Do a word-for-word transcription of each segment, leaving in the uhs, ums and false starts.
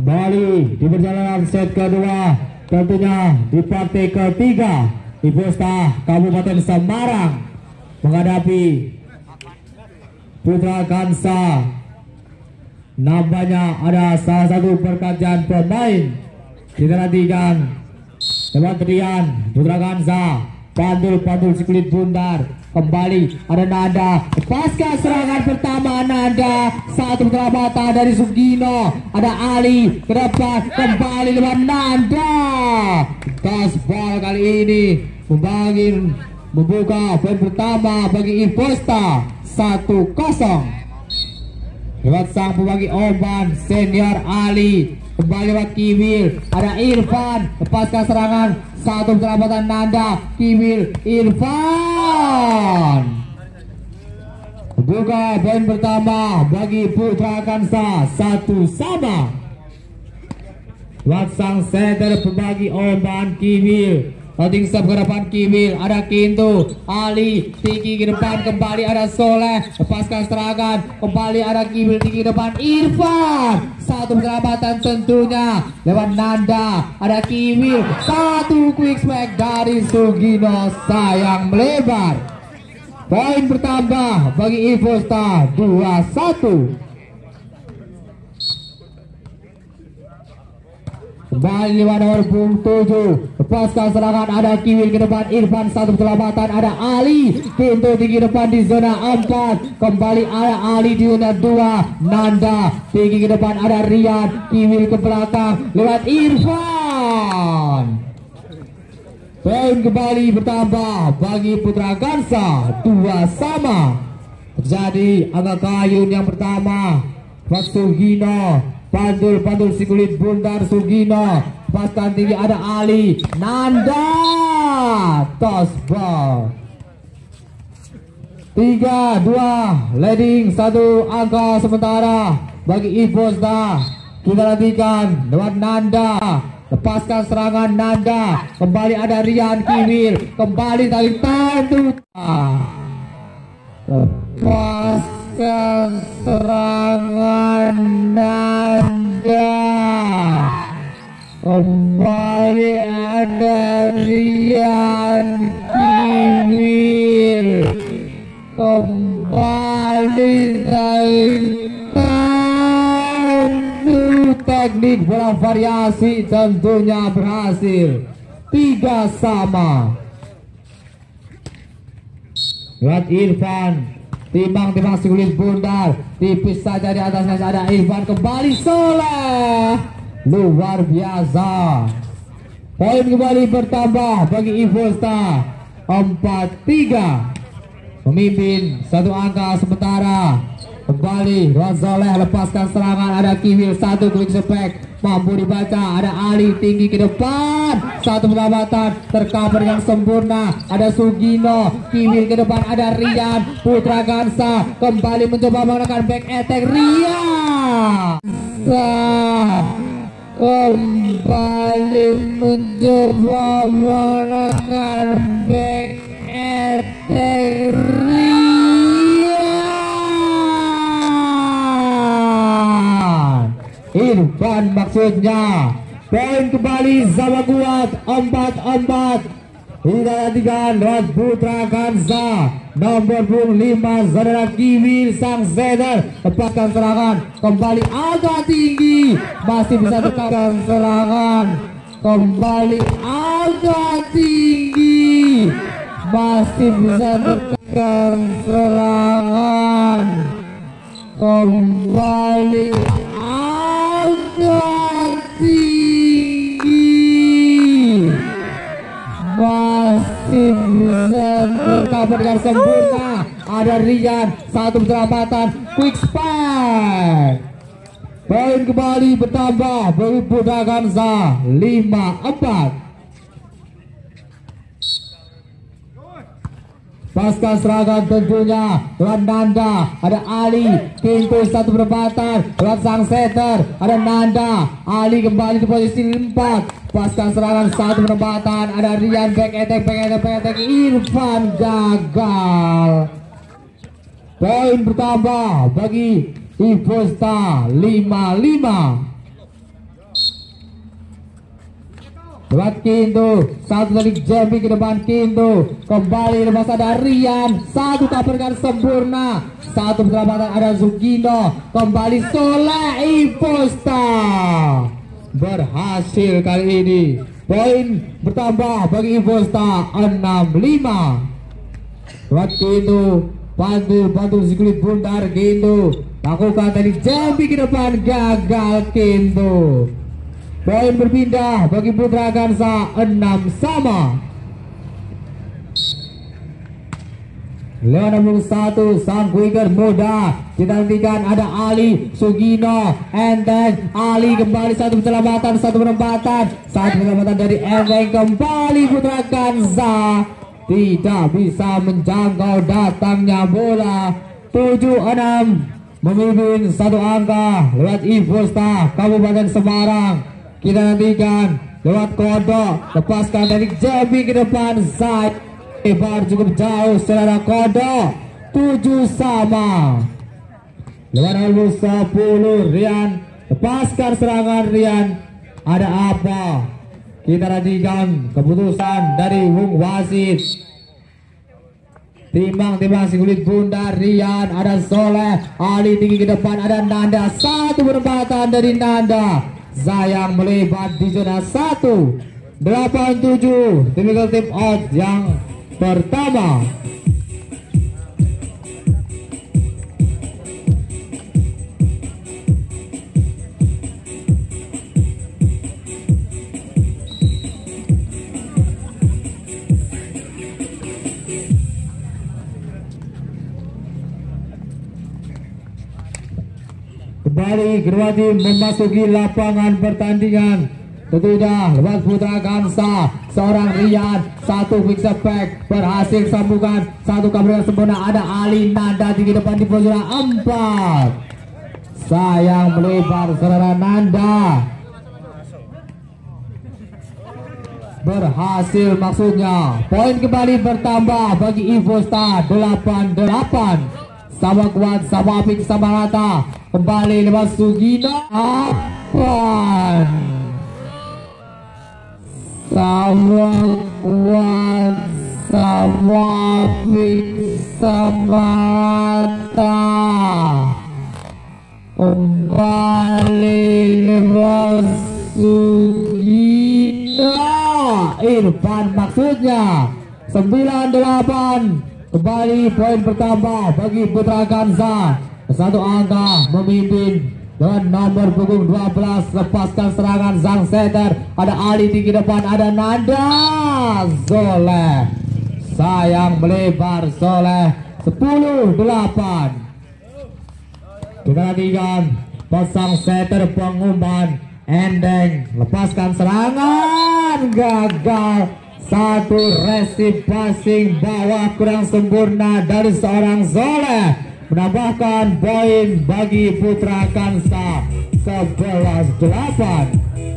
Kembali di perjalanan set kedua, tentunya di partai ketiga Iposta Kabupaten Semarang menghadapi Putra Kansa. Nampaknya ada salah satu pergantian pemain. Kita nantikan lewat terian Putra Kansa, pantul-pantul si kulit bundar. Kembali ada Nanda, pasca serangan pertama Nanda, satu keterlambatan dari Sugino, ada Ali ke depan, kembali lewat Nanda. Gasball kali ini membagi membuka poin pertama bagi Iposta satu kosong. Lewat sang pembagi Oban senior Ali, kembali lewat Kiwil, ada Irfan, lepaskan serangan, satu keterlambatan Nanda, Kiwil, Irfan. Buka poin pertama bagi Putra Kansa satu sama. Lewat sang center pembagi Oban Kiwil, loading stop ke depan Kiwil, ada Kintu, Ali tinggi ke depan, kembali ada Soleh, lepaskan serangan, kembali ada Kiwil tinggi ke depan, Irfan, satu keterlambatan tentunya lewat Nanda, ada Kiwil, satu quick smack dari Sugino, sayang melebar. Poin bertambah bagi Iposta dua satu. Kembali lewat nomor tujuh, lepaskan serangan, ada Kiwil ke depan, Irfan, satu keterlambatan, ada Ali, pintu tinggi depan di zona empat, kembali ada Ali di zona dua, Nanda tinggi ke depan, ada Rian, Kiwil ke belakang, lewat Irfan. Poin kembali bertambah bagi Putra Kansa dua sama. Terjadi angka kayun yang pertama, Sugino, pantul-pantul si kulit bundar Sugino, paskan tinggi ada Ali, Nanda, toss ball. Tiga dua leading satu angka sementara bagi Iposta. Kita nantikan lewat Nanda, lepaskan serangan Nanda, kembali ada Rian, Kiwil, kembali tali tandu, lepaskan serangan Nanda, kembali ada Rian, Kiwil, kembali tali tandu, teknik bola variasi tentunya berhasil, tiga sama. Lewat Irfan, timbang-timbang si kulit bundar, tipis saja di atasnya ada Irfan, kembali Soleh, luar biasa. Poin kembali bertambah bagi Iposta empat tiga, memimpin satu angka sementara. Kembali Ron Soleh, lepaskan serangan, ada Kiwil, satu quick spek, mampu dibaca, ada Ali tinggi ke depan, satu perlambatan tercover yang sempurna, ada Sugino, Kiwil ke depan, ada Rian, Putra Kansa kembali mencoba menggunakan back attack, Rian kembali mencoba menggunakan back attack, Rian. Irfan maksudnya. Poin kembali sama kuat empat empat. Kita nantikan lewat Putra Kansa nomor lima saudara Kiwil sang center, lepaskan serangan, kembali agak tinggi, masih bisa tekan serangan, kembali agak tinggi, masih bisa tekan serangan, kembali agak tinggi, masih bisa tercover dengan sempurna, ada Rian, satu keterlambatan, quick spike. Poin kembali bertambah bagi Putra Kansa lima empat. Pasca serangan tentunya lewat Nanda, ada Ali, pintu satu perempatan lewat sang setter, ada Nanda, Ali kembali di posisi empat. Pasca serangan satu perempatan, ada Rian, back attack, back attack, back attack, Irfan gagal. Poin bertambah bagi Iposta lima lima. lewat Kinto, satu tadi jumping ke depan Kinto, kembali lepas ada Rian, satu tabrakan sempurna, satu penyelamatan ada Sugino, kembali Soleh Iposta berhasil kali ini, poin bertambah bagi Iposta enam lima. Lewat Kinto, pantul-pantul si kulit bundar Kinto, lakukan tadi jumping ke depan, gagal Kinto. Poin berpindah bagi Putra Kansa enam sama. Lewat nomor satu sang quicker muda, kita nantikan ada Ali Sugino, Enteng Ali kembali satu penyelamatan, satu penempatan, satu penyelamatan dari Enteng, kembali Putra Kansa tidak bisa menjangkau datangnya bola. Tujuh enam memimpin satu angka lewat Iposta Kabupaten Semarang. Kita nantikan lewat kodok, lepaskan dari Jambi ke depan, Zaid lebar cukup jauh saudara, kodok tujuh sama. Lewat nomor sepuluh Rian, lepaskan serangan Rian, ada apa? Kita nantikan keputusan dari Wung Wasit. Timbang-timbang si kulit bundar Rian, ada Soleh Ali tinggi ke depan, ada Nanda, satu penempatan dari Nanda, Zayang melebar di zona satu. Delapan tujuh typical tip out yang pertama. Kembali kedua tim memasuki lapangan pertandingan. Tentunya lewat Putra Kansa, seorang Rian, satu quick back berhasil sambungan, satu kabel sempurna, ada Ali Nanda tinggi depan di posisi empat. Sayang melebar saudara, Nanda berhasil maksudnya. Poin kembali bertambah bagi Iposta delapan delapan. Sama kuat, sama apik, sama rata. Kembali lewat Sugino, apa? Sama kuat, sama apik, sama rata. Kembali lewat Sugino, Irfan maksudnya. Sembilan delapan. Kembali poin bertambah bagi Putra Kansa, satu angka memimpin dengan nomor punggung dua belas. Lepaskan serangan sang setter, ada Ali tinggi depan, ada Nanda, Soleh sayang melebar, Soleh sepuluh delapan. Kita nantikan pasang setter pengumpan Endeng, lepaskan serangan, gagal. Satu resip passing bawah kurang sempurna dari seorang Soleh, menambahkan poin bagi Putra Kansa sebelas delapan.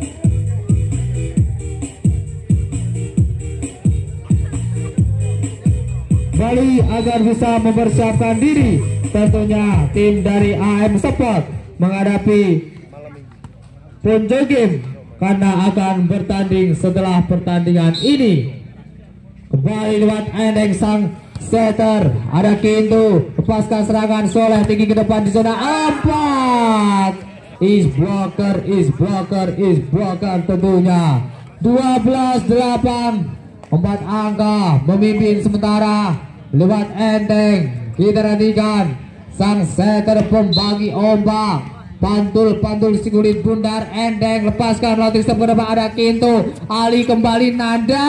Kembali agar bisa mempersiapkan diri, tentunya tim dari A M Sport menghadapi Ponjo Game karena akan bertanding setelah pertandingan ini. Kembali lewat Endeng sang setter, ada Kinto, lepaskan serangan, Soleh tinggi ke depan di zona empat. Is blocker, is blocker, is blocker tentunya. Dua belas delapan, empat angka memimpin sementara lewat Endeng. Kita nantikan sang setter pembagi ombak, pantul-pantul si kulit bundar Endeng, lepaskan lotik sebelah ada Kinto, Ali kembali, Nanda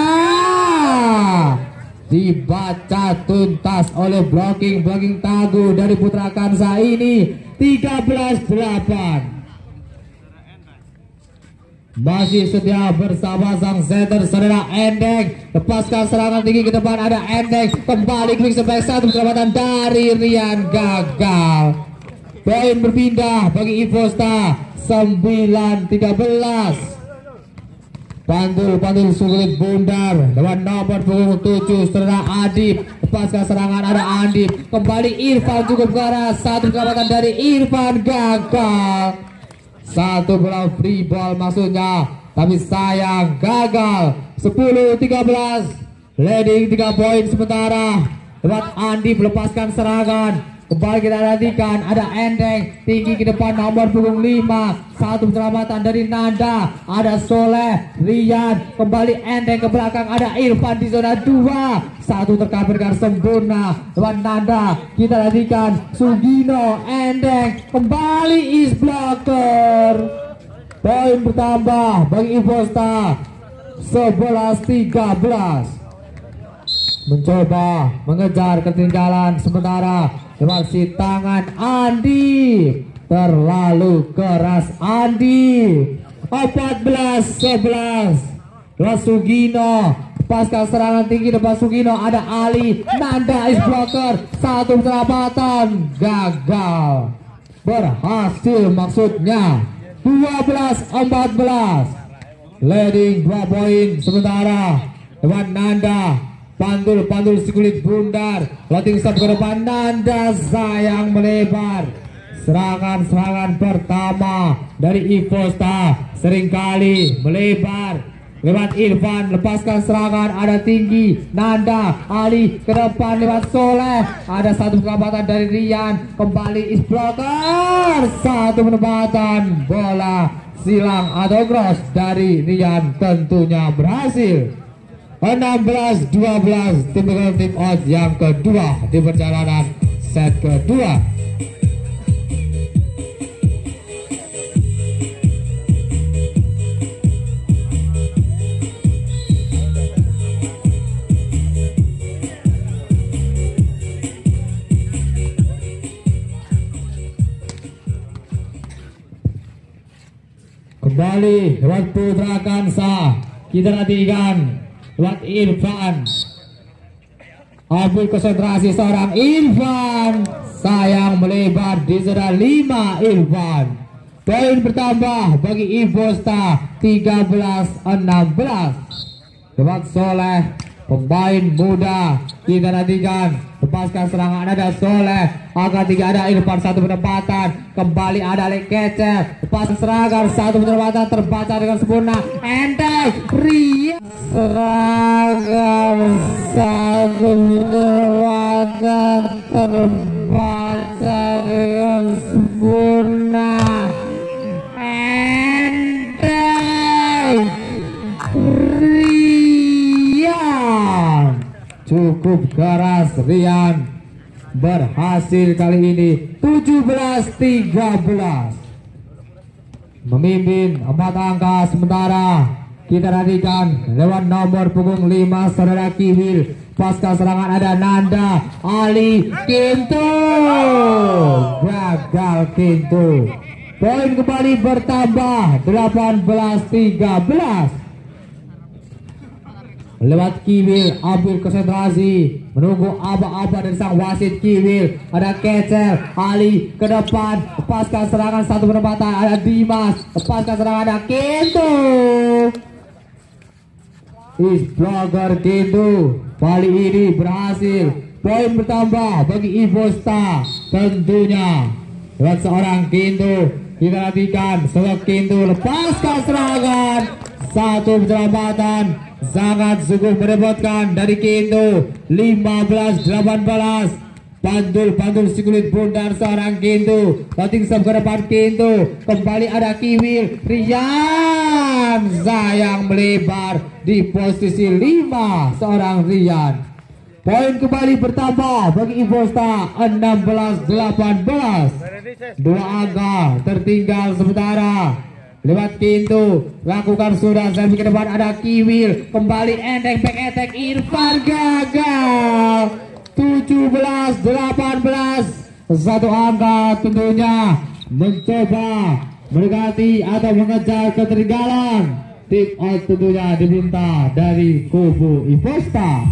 dibaca tuntas oleh blocking blocking Tagu dari Putra Kansa ini. Tiga belas delapan. Masih setia bersama sang setter saudara Endeng, lepaskan serangan tinggi ke depan, ada Endeng kembali klik sebagai satu penyelamatan dari Rian, gagal. Poin berpindah bagi Iposta sembilan tiga belas. Pantul-pantul sulit bundar lewat nomor punggung tujuh saudara Adib, lepaskan serangan, ada Adib kembali, Irfan cukup ke arah, satu penyelamatan dari Irfan, gagal. Satu bola free ball maksudnya tapi sayang gagal. Sepuluh tiga belas, leading tiga poin sementara. Lewat Andi melepaskan serangan. Kembali kita nantikan ada Endeng tinggi ke depan nomor punggung lima. Satu penyelamatan dari Nanda. Ada Soleh, Rian, kembali Endeng ke belakang. Ada Irfan di zona dua. Satu tercover dengan sempurna. Lewat Nanda kita nantikan Sugino, Endeng, kembali is blocker. Poin bertambah bagi Ivosta sebelas tiga belas. Mencoba mengejar ketinggalan sementara. Masih tangan Andi, terlalu keras Andi. Empat belas sebelas. Sugino pasca serangan tinggi depan Sugino. Ada Ali, Nanda is blocker. Satu penyelamatan gagal, berhasil maksudnya. Dua belas empat belas, leading dua poin sementara. Dewan Nanda Pandul, pandul si kulit bundar. Loting stop ke depan. Nanda sayang melebar. Serangan-serangan pertama dari Ivosta seringkali melebar. Lewat Irfan, lepaskan serangan. Ada tinggi Nanda, Ali ke depan lewat Soleh. Ada satu penempatan dari Rian. Kembali is blocker. Satu penempatan bola silang atau cross dari Rian tentunya berhasil. enam belas dua belas, tim tim out yang kedua di perjalanan set kedua. Kembali lewat Putra Kansa kita nantikan lewat Irfan. Ambil konsentrasi seorang Irfan. Sayang melebar di zona lima Irfan. Poin bertambah bagi Ivosta tiga belas enam belas. Lewat Soleh, pemain muda kita nantikan. Lepaskan serangan ada Soleh. Angka tiga ada Irfan, satu penempatan. Kembali ada Lekece. Lepas serangan, satu penempatan terbaca dengan sempurna. Endeng Ria serangan, satu penempatan terbaca dengan sempurna. Endeng Rian, cukup keras Rian, berhasil kali ini. Tujuh belas tiga belas, memimpin empat angka sementara. Kita nantikan lewat nomor punggung lima saudara Kiwil. Pasca serangan ada Nanda, Ali, Kintu, gagal Kintu. Poin kembali bertambah delapan belas tiga belas. Lewat Kiwil, ambil konsentrasi, menunggu aba-aba dari sang wasit Kiwil. Ada Kecel, Ali ke depan, lepaskan serangan, satu penempatan. Ada Dimas, lepaskan serangan, ada Kintu. Is blocker Kintu kali ini berhasil. Poin bertambah bagi Ivosta tentunya. Lewat seorang Kintu kita nantikan seorang Kintu, lepaskan serangan, satu penyelamatan. Sangat sungguh merepotkan dari Kintu. Lima belas delapan belas. Pandul-pandul si kulit bundar seorang Kintu. Loting stop ke depan Kintu. Kembali ada Kiwil. Rian sayang melebar di posisi lima seorang Rian. Poin kembali bertambah bagi Ivosta enam belas delapan belas. Dua angka tertinggal sementara. Lewat Kintu, lakukan sudah selfie ke depan ada Kiwil. Kembali Endeng back attack Irfan gagal. Tujuh belas delapan belas. Satu angka tentunya mencoba mendekati atau mengejar ketertinggalan. Tip out tentunya diminta dari kubu Ivosta.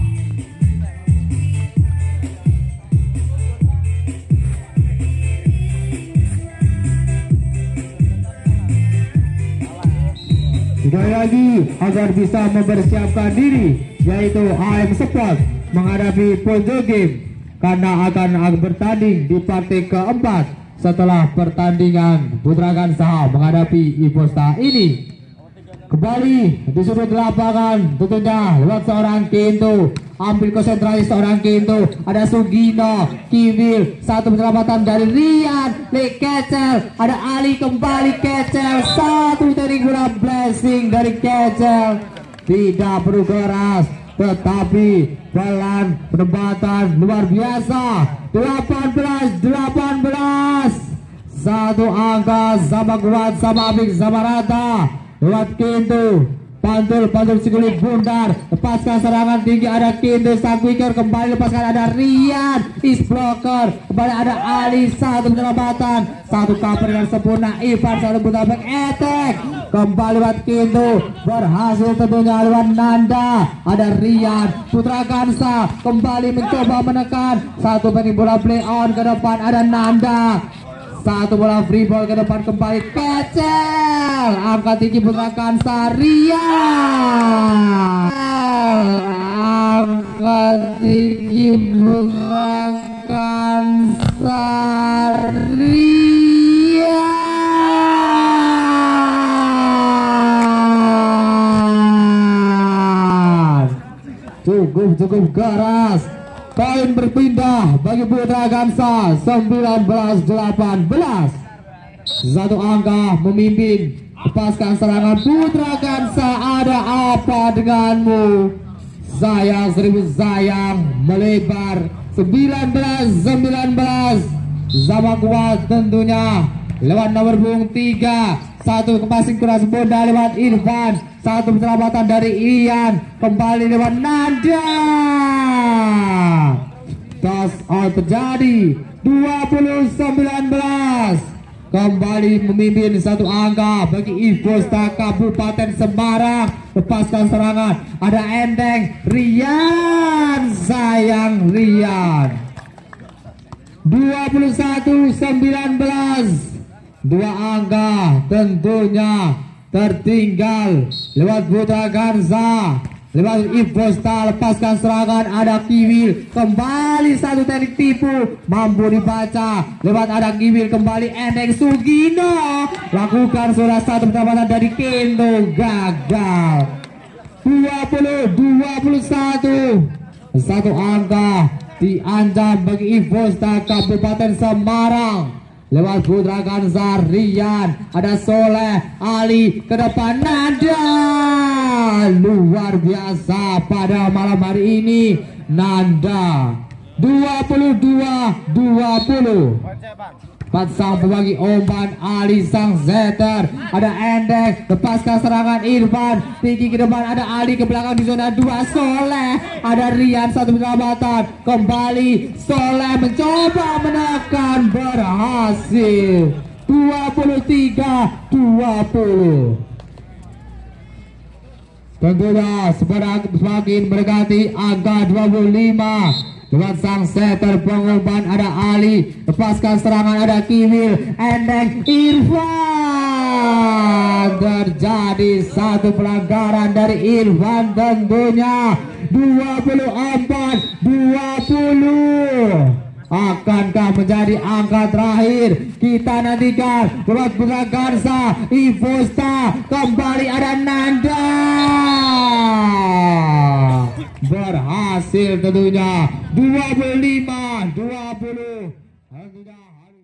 Sekali lagi agar bisa mempersiapkan diri, yaitu A M Sport menghadapi Ponjo Game karena akan bertanding di partai keempat setelah pertandingan Putra Kansa menghadapi Ivosta ini. kembali di sudut lapangan tentunya lewat seorang Kinto, ambil konsentrasi seorang Kinto, ada Sugino, Kiwil, satu penyelamatan dari Rian, Le Kecel, ada Ali kembali Kecel, satu dari guna blessing dari Kecel, tidak perlu keras tetapi pelan penempatan luar biasa. Delapan belas delapan belas, satu angka sama kuat sama Abik sama rata lewat Kinto, pantul pantul sikulit bundar, lepaskan serangan tinggi, ada Kinto sang quicker, kembali lepaskan ada Rian is blocker, kembali ada Ali, satu penyelamatan, satu cover yang sempurna, Ivan satu putar back attack, kembali lewat Kinto, berhasil tentunya lewat Nanda, ada Rian Putra Kansa, kembali mencoba menekan, satu pending bola play on ke depan, ada Nanda, satu bola free ball ke depan, kembali Kecel, angkat tinggi Putra Kansa, Rian, angkat tinggi Putra Kansa, Rian, cukup cukup keras. Poin berpindah bagi Putra Kansa, sembilan belas delapan belas, satu angka memimpin, lepaskan serangan Putra Kansa, ada apa denganmu sayang, seribu sayang, melebar sembilan belas sembilan belas, sama kuat tentunya lewat nomor punggung tiga, satu passing keras bola lewat Irfan, satu penyelamatan dari Ian, kembali lewat Nanda, toss out terjadi dua puluh sembilan belas, kembali memimpin satu angka bagi Ivosta Kabupaten Semarang, lepaskan serangan, ada Endeng, Rian, sayang Rian, dua puluh satu sembilan belas, dua angka tentunya tertinggal lewat Putra Kansa, lewat Ivosta, lepaskan serangan, ada Kiwil, kembali satu teknik tipu mampu dibaca lewat ada Kiwil, kembali Endeng, Sugino lakukan sudah satu penyelamatan dari Kinto, gagal, dua puluh dua puluh satu, satu angka diancam bagi Ivosta Kabupaten Semarang lewat Putra Kansa, Rian, ada Soleh, Ali ke depan, Nanda, luar biasa pada malam hari ini Nanda, dua puluh dua dua puluh, empat sang pembagi umpan, Ali sang setter, ada Endek, lepaskan serangan Irfan, tinggi ke depan, ada Ali ke belakang di zona dua, Soleh, ada Rian, satu penyelamatan, kembali Soleh mencoba menekan, berhasil, dua puluh tiga dua puluh. Tentunya semakin mendekati angka dua puluh lima. Lewat sang setter pengumpan ada Ali, lepaskan serangan ada Kiwil, Endeng, Irfan, terjadi satu pelanggaran dari Irfan tentunya, dua puluh empat dua puluh. Akankah menjadi angka terakhir? Kita nantikan buat Putra Kansa, Ivosta, kembali ada Nanda, berhasil tentunya dua puluh lima dua puluh.